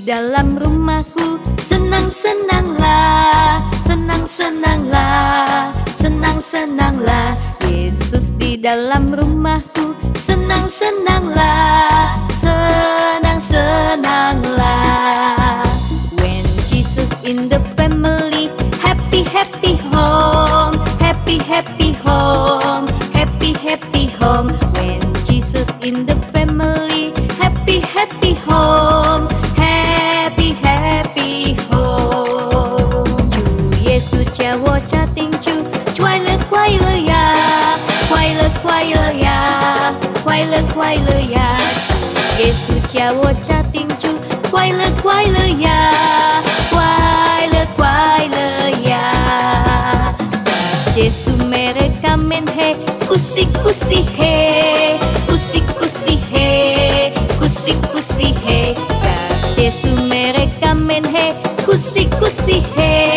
dalam rumahku, senang-senanglah, senang-senanglah, senang-senanglah. Yesus di dalam rumahku, senang-senanglah, senang-senanglah. When Jesus in the family, happy happy home, happy happy home, happy happy home. When Jesus in the family, happy happy home, happy happy home. 主耶稣叫我家庭主快乐快乐呀，快乐快乐呀，快乐快乐呀。主耶稣叫我家庭主快乐快乐呀，快乐快乐呀。Yesu mereka main he, kusi-kusi he, kusi-kusi he, kusi-kusi he. Yesu mereka main he, kusi-kusi he.